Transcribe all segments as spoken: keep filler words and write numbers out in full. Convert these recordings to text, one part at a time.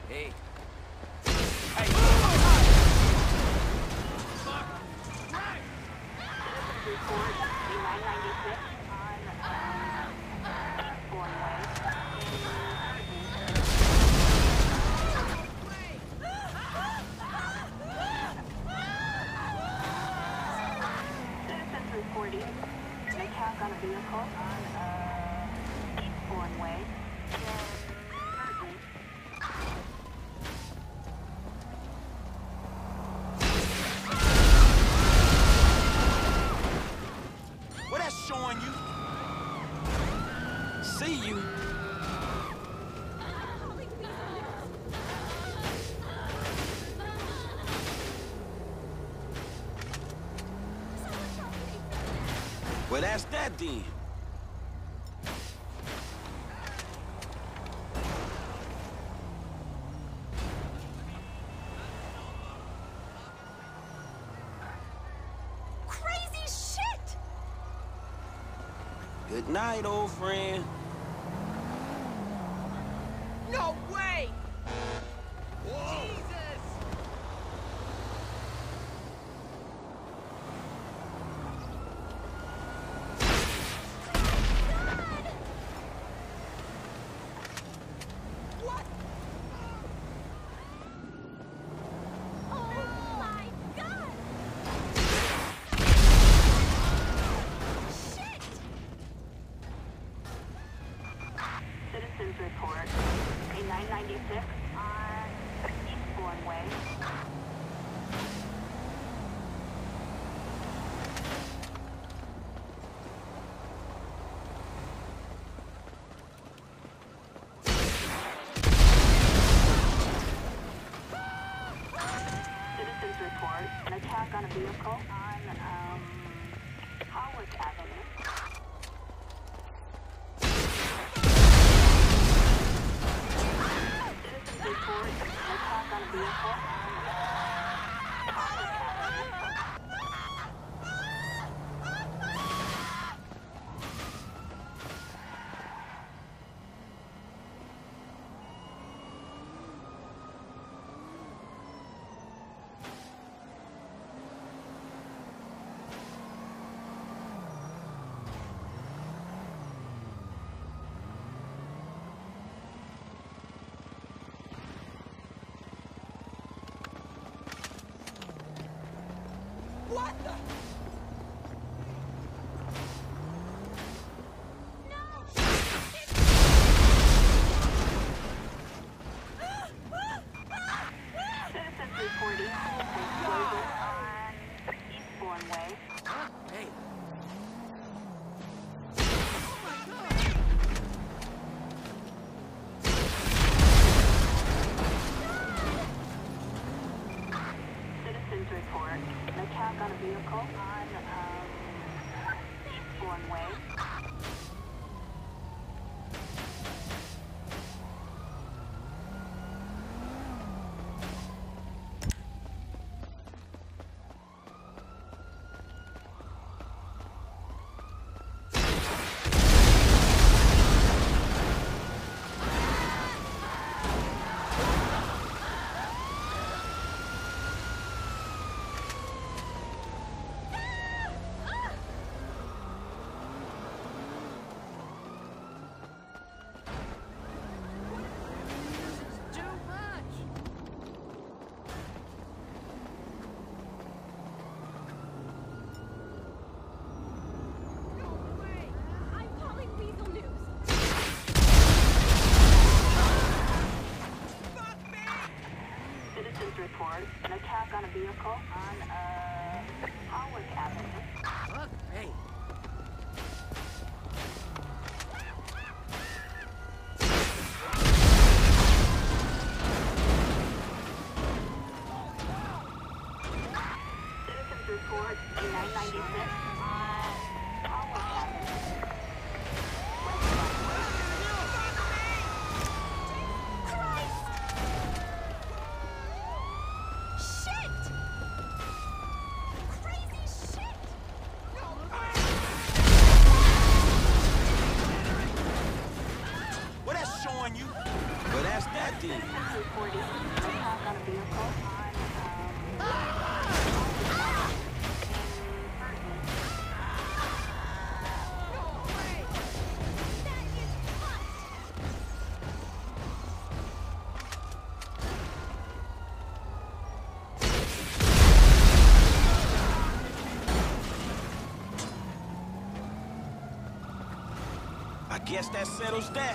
Hey. Report a nine ninety-six on um, Eastbourne Way. Citizens reporting an attack on a vehicle on uh, Eastbourne Way. What that's showing you? See you. Well, that's that then. Crazy shit! Good night, old friend. No way! Whoa. Jesus! What? Oh my God! Shit! Citizens report a nine ninety-six on Eastbourne Way. Citizens report an attack on a vehicle on um, Hawick Avenue. Citizens report an attack on a vehicle on uh, Hawick Avenue. What the? Citizens reporting an explosion on Eastbourne Way. Hey. Citizens report an attack on a vehicle on um, Eastbourne Way. Too much! No way! I'm calling Weasel News! Fuck me! Citizens report an attack on a vehicle on uh, Hawick Avenue. Fuck. Hey. Citizens report a nine ninety-six on Hawick Avenue. Shit! Crazy shit! What that's showing you? Well, that's that then. reporting an attack on a vehicle on, um, No way! That is hot! I guess that settles that.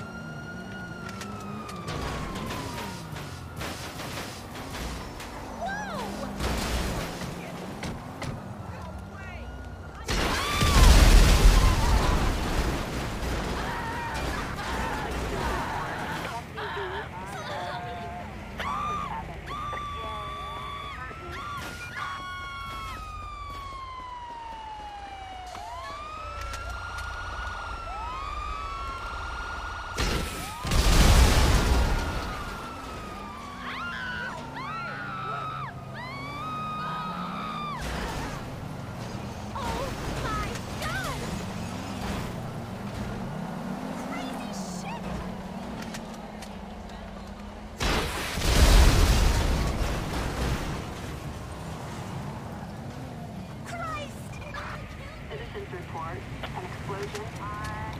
Oh my god! Crazy shit! Christ! Citizens report an explosion on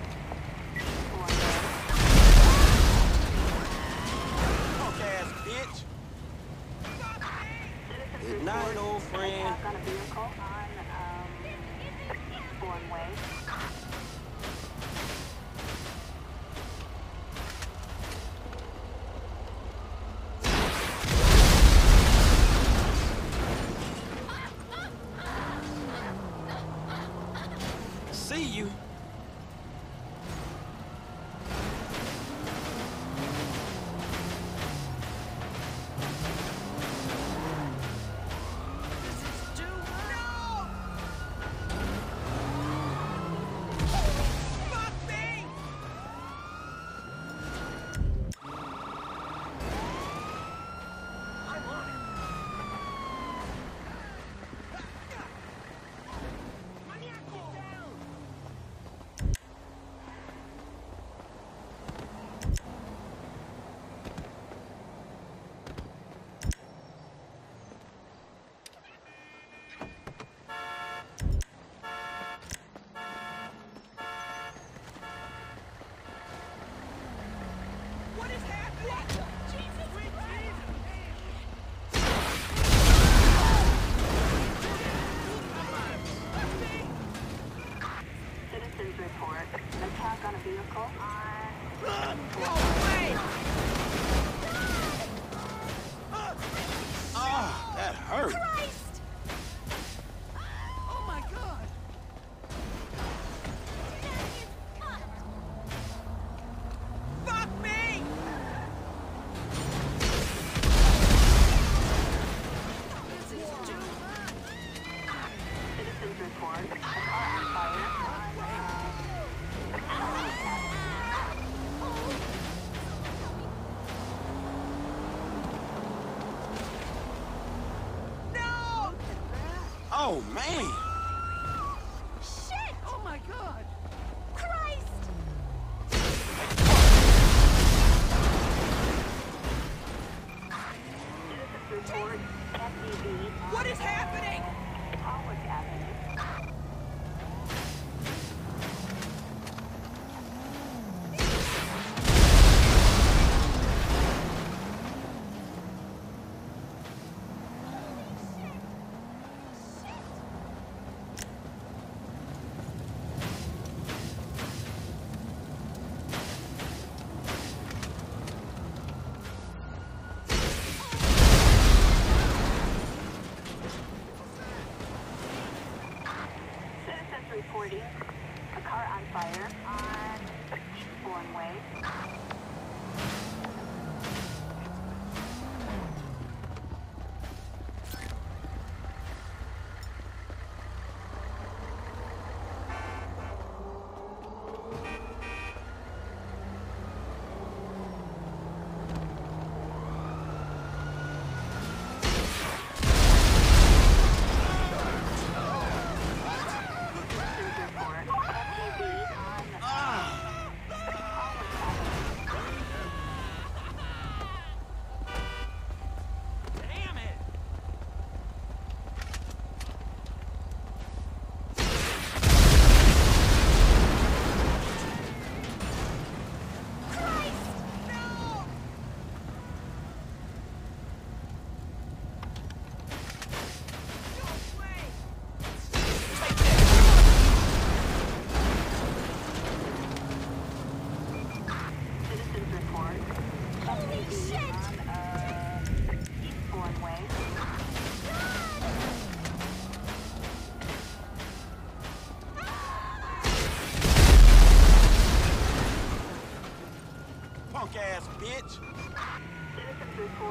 Punk ass bitch. Citizens Good report night, old an friend. attack on a vehicle on, um, Eastbourne Way. See you. This is too much. Fuck me! I'm on it. Maniaco! Down! What is happening? Jesus Citizens report an attack on a vehicle on Ah, that hurt. Christ! Oh my god. That is hot! Fuck me! This is too much. Citizens report a car on fire on, No! Oh man. Shit! Oh my god. Christ! Citizens report S U V What is happening? Howard Avenue.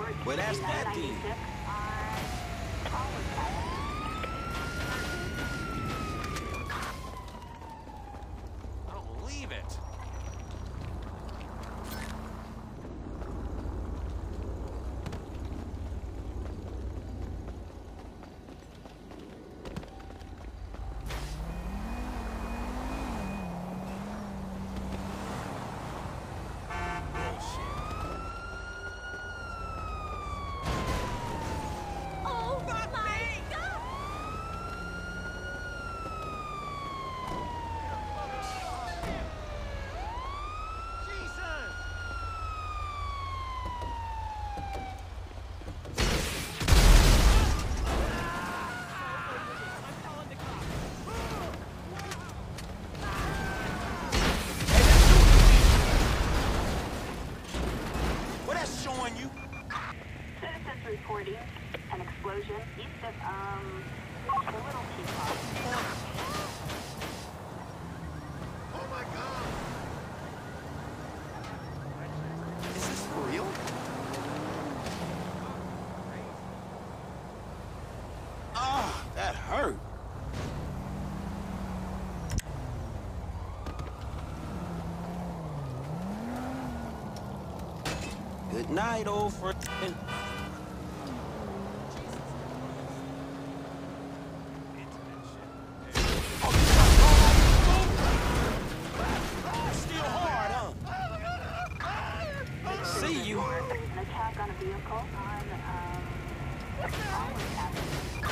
report. Well, that's that nine then. ninety-six on Howard Avenue. I don't believe it. Oh my God! What that's showing you? Citizens reporting an explosion east of, um, the Little Teapot. Oh my God! Is this for real? Ah, that hurt. Good night, old friend. Still hard, huh? See you. An attack on a vehicle on, um, Howard Avenue.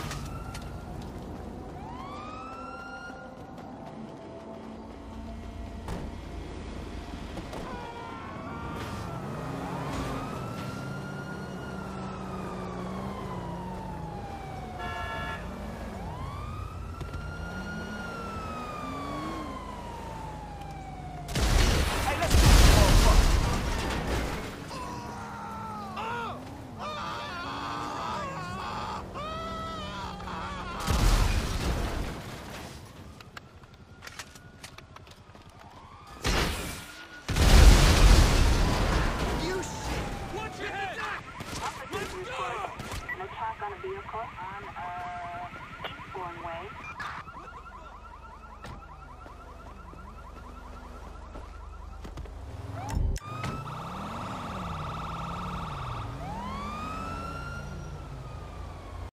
Hey, let's do this, motherfucker. You shit! Watch your head! Officers report an attack on a vehicle on, uh, Eastbourne Way.